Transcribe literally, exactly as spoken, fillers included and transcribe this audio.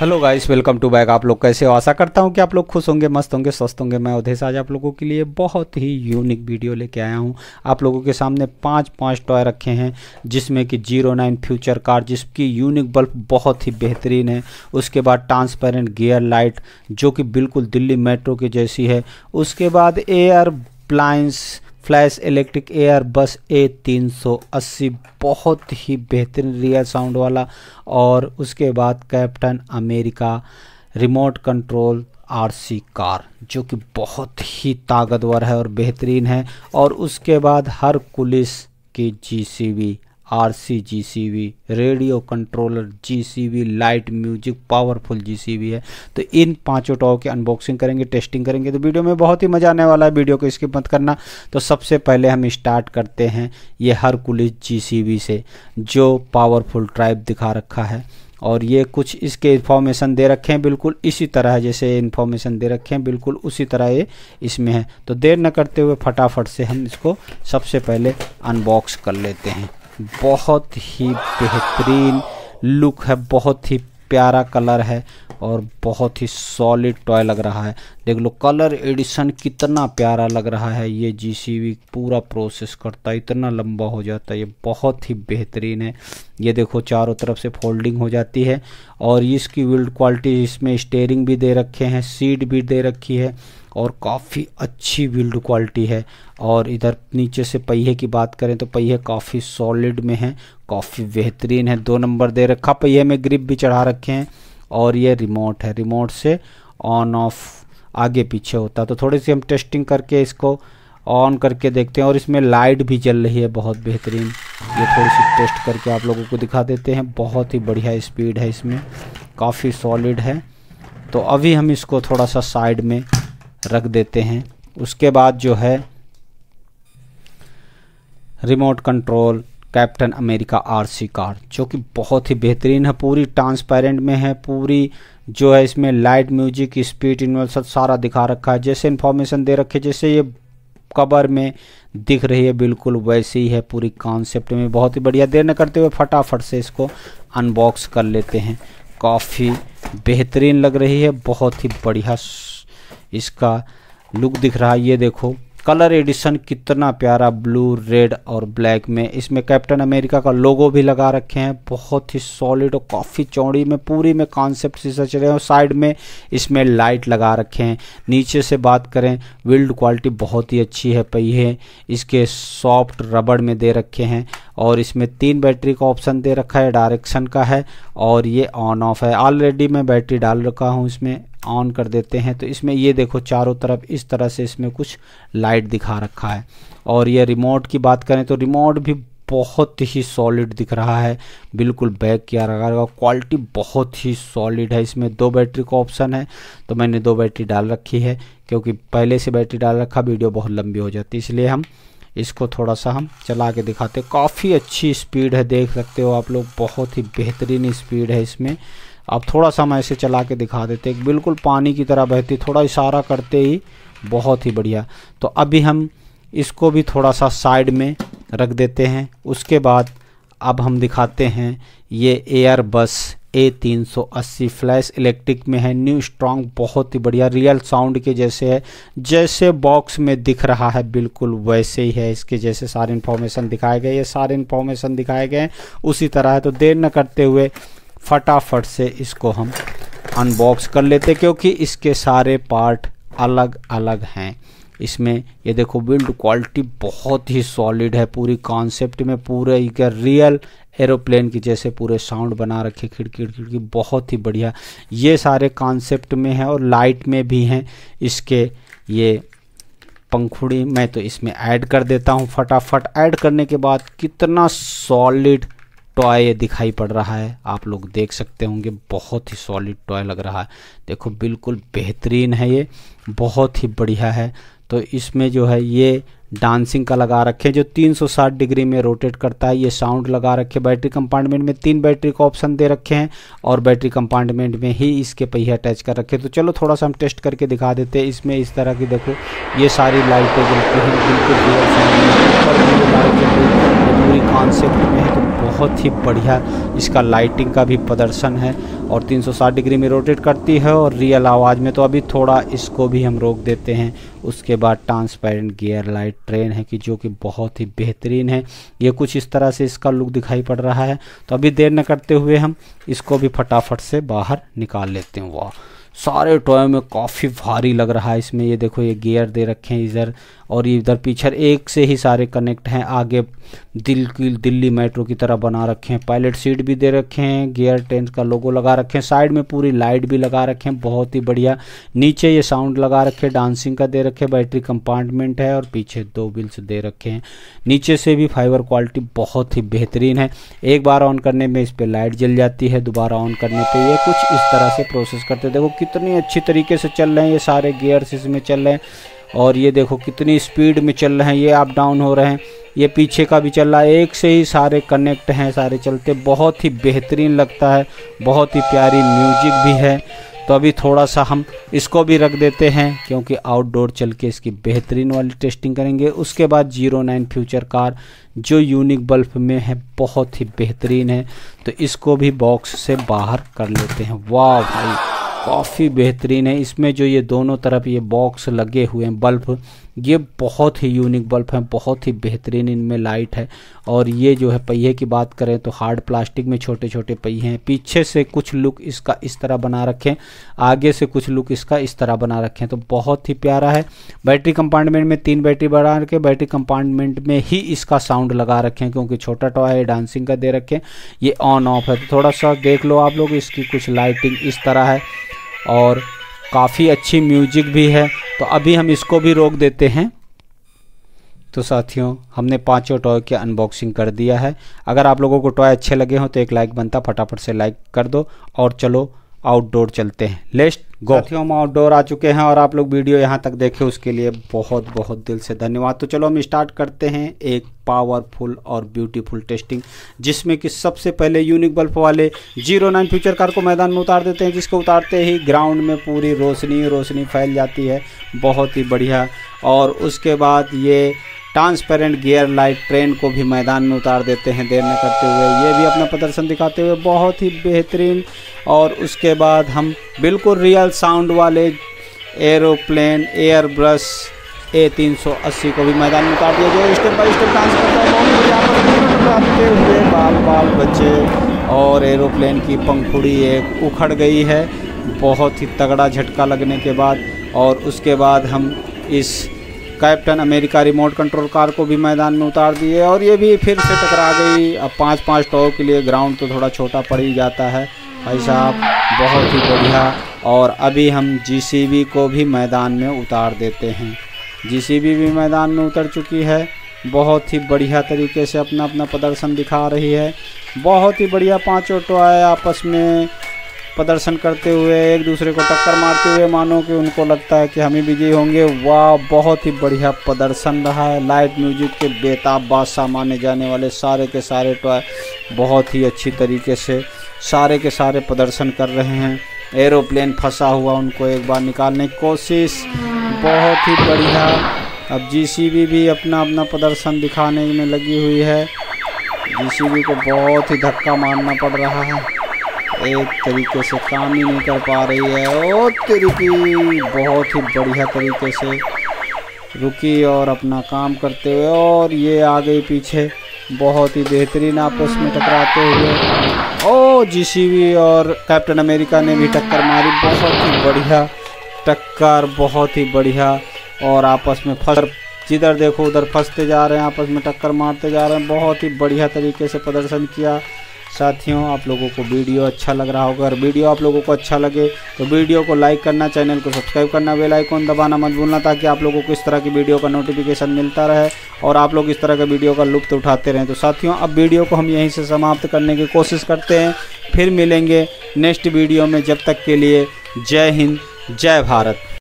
Hello guys, welcome to back. आप लोग कैसे हो? आशा करता हूं कि आप लोग खुश होंगे, मस्त होंगे, स्वस्थ होंगे। मैं अवधेश आज आप लोगों के लिए बहुत ही यूनिक वीडियो लेके आया हूं। आप लोगों के सामने पांच पांच टॉय रखे हैं, जिसमें कि जीरो नाइन फ्यूचर कार, जिसकी यूनिक बल्ब बहुत ही बेहतरीन है। उसके बाद ट्रांसपेरेंट गियर लाइट जो कि बिल्कुल दिल्ली मेट्रो की जैसी है। उसके बाद air blinds flash electric air bus A तीन सौ अस्सी, बहुत ही बेहतरीन रियल साउंड वाला। और उसके बाद Captain America remote control RC car जो कि बहुत ही ताकतवर है और बेहतरीन है। और उसके बाद हरकुलिस की JCB RC JCB radio controller JCB light music powerful JCB है। तो इन पांचों टॉय की अनबॉक्सिंग करेंगे, टेस्टिंग करेंगे, तो वीडियो में बहुत ही मज़ा आने वाला है। वीडियो को स्किप मत करना। तो सबसे पहले हम स्टार्ट करते हैं ये हरकुलिस जीसीबी से, जो पावरफुल ड्राइव दिखा रखा है। और ये कुछ इसके इन्फॉर्मेशन दे रखे हैं, बिल्कुल इसी तरह जैसे इन्फॉर्मेशन दे रखे हैं, बिल्कुल उसी तरह ये इसमें है। तो देर न करते हुए फटाफट से हम इसको सबसे पहले अनबॉक्स कर लेते हैं। बहुत ही बेहतरीन लुक है, बहुत ही प्यारा कलर है और बहुत ही सॉलिड टॉय लग रहा है। देख लो कलर एडिशन कितना प्यारा लग रहा है। ये जीसीबी पूरा प्रोसेस करता है, इतना लंबा हो जाता है, ये बहुत ही बेहतरीन है। ये देखो चारों तरफ से फोल्डिंग हो जाती है। और इसकी बिल्ड क्वालिटी, इसमें स्टीयरिंग भी दे रखे हैं, सीट भी दे रखी है और काफ़ी अच्छी बिल्ड क्वालिटी है। और इधर नीचे से पहिए की बात करें तो पहिए काफ़ी सॉलिड में है, काफ़ी बेहतरीन है। दो नंबर दे रखा, पहिए में ग्रिप भी चढ़ा रखे हैं। और ये रिमोट है, रिमोट से ऑन ऑफ आगे पीछे होता है। तो थोड़ी सी हम टेस्टिंग करके इसको ऑन करके देखते हैं। और इसमें लाइट भी जल रही है, बहुत बेहतरीन। ये थोड़ी सी टेस्ट करके आप लोगों को दिखा देते हैं। बहुत ही बढ़िया स्पीड है इसमें, काफ़ी सॉलिड है। तो अभी हम इसको थोड़ा सा साइड में रख देते हैं। उसके बाद जो है remote control Captain America RC car, जो कि बहुत ही बेहतरीन है, पूरी ट्रांसपेरेंट में है, पूरी जो है इसमें लाइट म्यूजिक स्पीड इनवल सब सारा दिखा रखा है। जैसे इन्फॉर्मेशन दे रखे, जैसे ये कवर में दिख रही है, बिल्कुल वैसे ही है पूरी कॉन्सेप्ट में। बहुत ही बढ़िया। देर न करते हुए फटाफट से इसको अनबॉक्स कर लेते हैं। काफ़ी बेहतरीन लग रही है, बहुत ही बढ़िया इसका लुक दिख रहा है। ये देखो कलर एडिशन कितना प्यारा, ब्लू रेड और ब्लैक में। इसमें कैप्टन अमेरिका का लोगो भी लगा रखे हैं, बहुत ही सॉलिड और काफ़ी चौड़ी में, पूरी में कॉन्सेप्ट से सच रहे हैं। और साइड में इसमें लाइट लगा रखे हैं। नीचे से बात करें, बिल्ड क्वालिटी बहुत ही अच्छी है। पहिए इसके सॉफ्ट रबड़ में दे रखे हैं। और इसमें तीन बैटरी का ऑप्शन दे रखा है, डायरेक्शन का है और ये ऑन ऑफ है। ऑलरेडी मैं बैटरी डाल रखा हूँ, इसमें ऑन कर देते हैं। तो इसमें ये देखो चारों तरफ इस तरह से इसमें कुछ लाइट दिखा रखा है। और ये रिमोट की बात करें तो रिमोट भी बहुत ही सॉलिड दिख रहा है, बिल्कुल बैक किया रखा, क्वालिटी बहुत ही सॉलिड है। इसमें दो बैटरी का ऑप्शन है, तो मैंने दो बैटरी डाल रखी है, क्योंकि पहले से बैटरी डाल रखा वीडियो बहुत लंबी हो जाती है, इसलिए हम इसको थोड़ा सा हम चला के दिखाते हैं। काफ़ी अच्छी स्पीड है, देख सकते हो आप लोग, बहुत ही बेहतरीन स्पीड है इसमें। अब थोड़ा सा हम ऐसे चला के दिखा देते हैं, बिल्कुल पानी की तरह बहती, थोड़ा इशारा करते ही बहुत ही बढ़िया। तो अभी हम इसको भी थोड़ा सा साइड में रख देते हैं। उसके बाद अब हम दिखाते हैं ये एयर बस ए तीन सौ अस्सी फ्लैश इलेक्ट्रिक में है, न्यू स्ट्रॉन्ग, बहुत ही बढ़िया, रियल साउंड के जैसे है, जैसे बॉक्स में दिख रहा है बिल्कुल वैसे ही है। इसके जैसे सारे इन्फॉर्मेशन दिखाए गए, ये सारे इन्फॉर्मेशन दिखाए गए हैं उसी तरह है। तो देर न करते हुए फटाफट से इसको हम अनबॉक्स कर लेते, क्योंकि इसके सारे पार्ट अलग अलग हैं। इसमें ये देखो बिल्ड क्वालिटी बहुत ही सॉलिड है, पूरी कॉन्सेप्ट में, पूरे रियल एरोप्लेन की जैसे पूरे साउंड बना रखे, खिड़की खिड़की बहुत ही बढ़िया। ये सारे कॉन्सेप्ट में है और लाइट में भी हैं। इसके ये पंखुड़ी मैं तो इसमें ऐड कर देता हूँ फटाफट। ऐड करने के बाद कितना सॉलिड टॉय दिखाई पड़ रहा है, आप लोग देख सकते होंगे, बहुत ही सॉलिड टॉय लग रहा है। देखो बिल्कुल बेहतरीन है, ये बहुत ही बढ़िया है। तो इसमें जो है ये डांसिंग का लगा रखे, जो तीन सौ साठ डिग्री में रोटेट करता है। ये साउंड लगा रखे, बैटरी कंपार्टमेंट में तीन बैटरी का ऑप्शन दे रखे हैं और बैटरी कंपार्टमेंट में ही इसके पहिए अटैच कर रखे। तो चलो थोड़ा सा हम टेस्ट करके दिखा देते हैं। इसमें इस तरह की देखो ये सारी लाइटें जलती हैं, बिल्कुल रियल साउंड में, पूरी कॉन्सेप्ट में है, तो बहुत ही बढ़िया इसका लाइटिंग का भी प्रदर्शन है और तीन सौ साठ डिग्री में रोटेट करती है और रियल आवाज़ में। तो अभी थोड़ा इसको भी हम रोक देते हैं। उसके बाद ट्रांसपेरेंट गियर लाइट ट्रेन है कि जो कि बहुत ही बेहतरीन है। ये कुछ इस तरह से इसका लुक दिखाई पड़ रहा है। तो अभी देर न करते हुए हम इसको भी फटाफट से बाहर निकाल लेते हैं। वाह, सारे टॉय में काफ़ी भारी लग रहा है। इसमें ये देखो, ये गियर दे रखे हैं इधर और ये इधर पीछे एक से ही सारे कनेक्ट हैं। आगे दिल की दिल्ली मेट्रो की तरह बना रखे हैं। पायलट सीट भी दे रखे हैं, गियर टेंस का लोगो लगा रखे हैं, साइड में पूरी लाइट भी लगा रखे हैं, बहुत ही बढ़िया। नीचे ये साउंड लगा रखे हैं, डांसिंग का दे रखे हैं, बैटरी कंपार्टमेंट है और पीछे दो व्हील्स दे रखे हैं। नीचे से भी फाइबर क्वालिटी बहुत ही बेहतरीन है। एक बार ऑन करने में इस पर लाइट जल जाती है, दोबारा ऑन करने पर ये कुछ इस तरह से प्रोसेस करते। देखो कितनी अच्छी तरीके से चल रहे हैं, ये सारे गियर्स इसमें चल रहे हैं और ये देखो कितनी स्पीड में चल रहे हैं, ये अप डाउन हो रहे हैं, ये पीछे का भी चल रहा है। एक से ही सारे कनेक्ट हैं, सारे चलते, बहुत ही बेहतरीन लगता है, बहुत ही प्यारी म्यूजिक भी है। तो अभी थोड़ा सा हम इसको भी रख देते हैं क्योंकि आउटडोर चल के इसकी बेहतरीन वाली टेस्टिंग करेंगे। उसके बाद जीरो नाइन फ्यूचर कार जो यूनिक बल्ब में है, बहुत ही बेहतरीन है। तो इसको भी बॉक्स से बाहर कर लेते हैं। वाह भाई, काफ़ी बेहतरीन है। इसमें जो ये दोनों तरफ ये बॉक्स लगे हुए हैं बल्ब, ये बहुत ही यूनिक बल्ब हैं, बहुत ही बेहतरीन इनमें लाइट है। और ये जो है पहिए की बात करें तो हार्ड प्लास्टिक में छोटे छोटे पहिए हैं। पीछे से कुछ लुक इसका इस तरह बना रखें, आगे से कुछ लुक इसका इस तरह बना रखें, तो बहुत ही प्यारा है। बैटरी कंपार्टमेंट में तीन बैटरी बढ़ा के बैटरी कंपार्टमेंट में ही इसका साउंड लगा रखें क्योंकि छोटा टॉय है, डांसिंग का दे रखें। ये ऑन ऑफ है, तो थोड़ा सा देख लो आप लोग, इसकी कुछ लाइटिंग इस तरह है और काफ़ी अच्छी म्यूजिक भी है। तो अभी हम इसको भी रोक देते हैं। तो साथियों, हमने पांचों टॉय की अनबॉक्सिंग कर दिया है। अगर आप लोगों को टॉय अच्छे लगे हों तो एक लाइक बनता, फटाफट से लाइक कर दो और चलो आउटडोर चलते हैं। Let's go. साथियों, हम आउटडोर आ चुके हैं और आप लोग वीडियो यहाँ तक देखे उसके लिए बहुत बहुत दिल से धन्यवाद। तो चलो हम स्टार्ट करते हैं एक पावरफुल और ब्यूटीफुल टेस्टिंग, जिसमें कि सबसे पहले यूनिक बल्ब वाले जीरो नाइन फ्यूचर कार को मैदान में उतार देते हैं, जिसको उतारते ही ग्राउंड में पूरी रोशनी रोशनी फैल जाती है, बहुत ही बढ़िया। और उसके बाद ये ट्रांसपेरेंट गियर लाइट ट्रेन को भी मैदान में उतार देते हैं देर न करते हुए, ये भी अपना प्रदर्शन दिखाते हुए बहुत ही बेहतरीन। और उसके बाद हम बिल्कुल रियल साउंड वाले एरोप्लेन एयर ब्रश ए तीन सौ अस्सी को भी मैदान में उतार दिया, जो स्टेप बाई स्टेप डांस करता है, बहुत बढ़िया हुए बाल बाल बच्चे। और एरोप्लेन की पंखुड़ी एक उखड़ गई है बहुत ही तगड़ा झटका लगने के बाद। और उसके बाद हम इस Captain America remote control car को भी मैदान में उतार दिए और ये भी फिर से टकरा गई। अब पाँच पाँच टॉय के लिए ग्राउंड तो थोड़ा छोटा पड़ ही जाता है भाई साहब, बहुत ही बढ़िया। और अभी हम जीसीबी को भी मैदान में उतार देते हैं। जीसीबी भी मैदान में उतर चुकी है, बहुत ही बढ़िया तरीके से अपना अपना प्रदर्शन दिखा रही है। बहुत ही बढ़िया, पांचों टॉय आपस में प्रदर्शन करते हुए एक दूसरे को टक्कर मारते हुए, मानो कि उनको लगता है कि हम ही विजयी होंगे। वाह, बहुत ही बढ़िया प्रदर्शन रहा है। लाइट म्यूजिक के बेताब बादशाह माने जाने वाले सारे के सारे टॉय बहुत ही अच्छी तरीके से सारे के सारे प्रदर्शन कर रहे हैं। एरोप्लेन फंसा हुआ, उनको एक बार निकालने की कोशिश, बहुत ही बढ़िया। अब जीसीबी भी अपना अपना प्रदर्शन दिखाने में लगी हुई है। जीसीबी को बहुत ही धक्का मारना पड़ रहा है, एक तरीके से काम ही नहीं कर पा रही है। और तरीके बहुत ही बढ़िया तरीके से रुकी और अपना काम करते हुए, और ये आ गई पीछे, बहुत ही बेहतरीन आपस में टकराते हुए। ओ जीसीबी और कैप्टन अमेरिका ने भी टक्कर मारी, बहुत ही बढ़िया टक्कर, बहुत ही बढ़िया। और आपस में फंस, जिधर देखो उधर फंसते जा रहे हैं, आपस में टक्कर मारते जा रहे हैं, बहुत ही बढ़िया तरीके से प्रदर्शन किया। साथियों, आप लोगों को वीडियो अच्छा लग रहा होगा। अगर वीडियो आप लोगों को अच्छा लगे तो वीडियो को लाइक करना, चैनल को सब्सक्राइब करना, बेल आइकन दबाना मत भूलना, ताकि आप लोगों को इस तरह की वीडियो का नोटिफिकेशन मिलता रहे और आप लोग इस तरह के वीडियो का लुत्फ उठाते रहें। तो साथियों, अब वीडियो को हम यहीं से समाप्त करने की कोशिश करते हैं, फिर मिलेंगे नेक्स्ट वीडियो में। जब तक के लिए जय हिंद, जय भारत।